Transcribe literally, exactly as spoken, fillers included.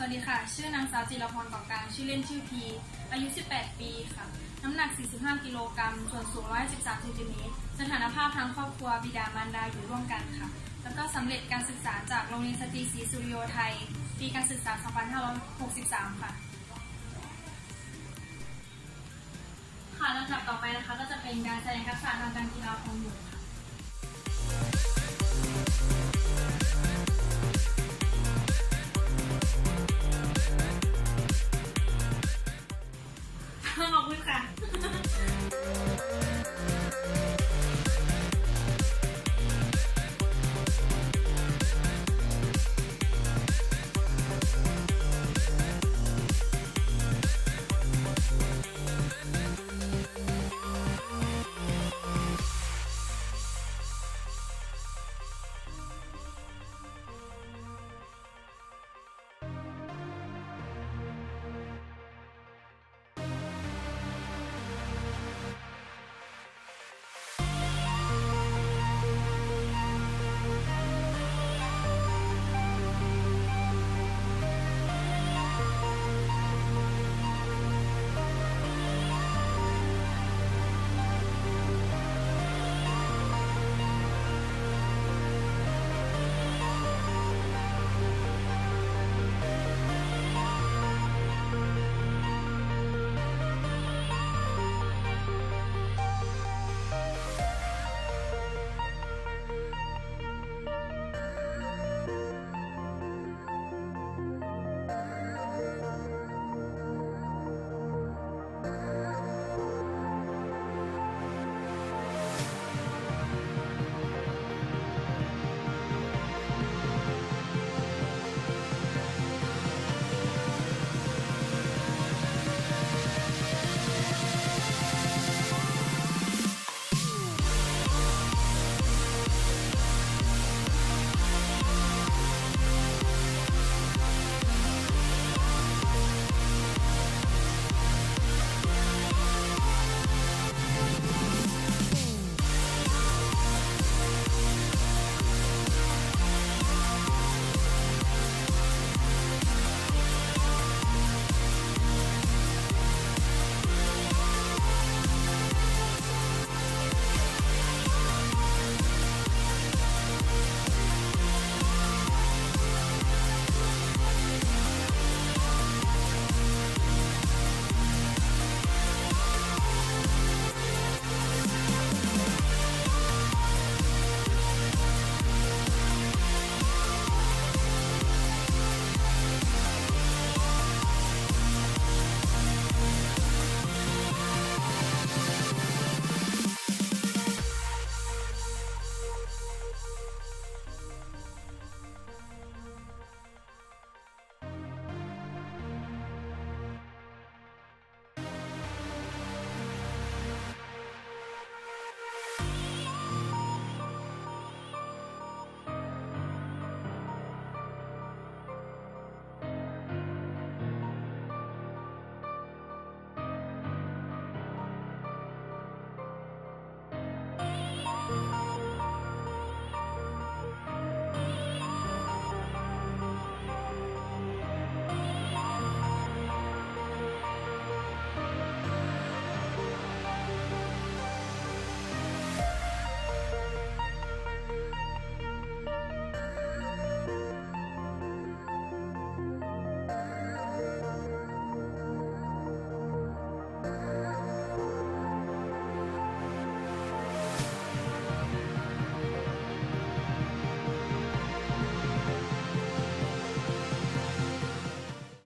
วัสดีค่ะชื่อนางสาวจิรพรก่อกลางชื่อเล่นชื่อพีอายุสิบแปดปีค่ะน้ำหนักสี่สิบห้ากิโลกรัมส่วนสูงหนึ่งร้อยสิบสามเซนติเมตรสถานภาพทางครอบครัวบิดามารดาอยู่ร่วมกันค่ะแล้วก็สำเร็จการศึกษาจากโรงเรียนสตรีศรีสุริโยไทยปีการศึกษาสองพันห้าร้อยหกสิบสามค่ะค่ะลำดับต่อไปนะคะก็จะเป็นการแสดงทักษะทางการกีฬาของหนูค่ะ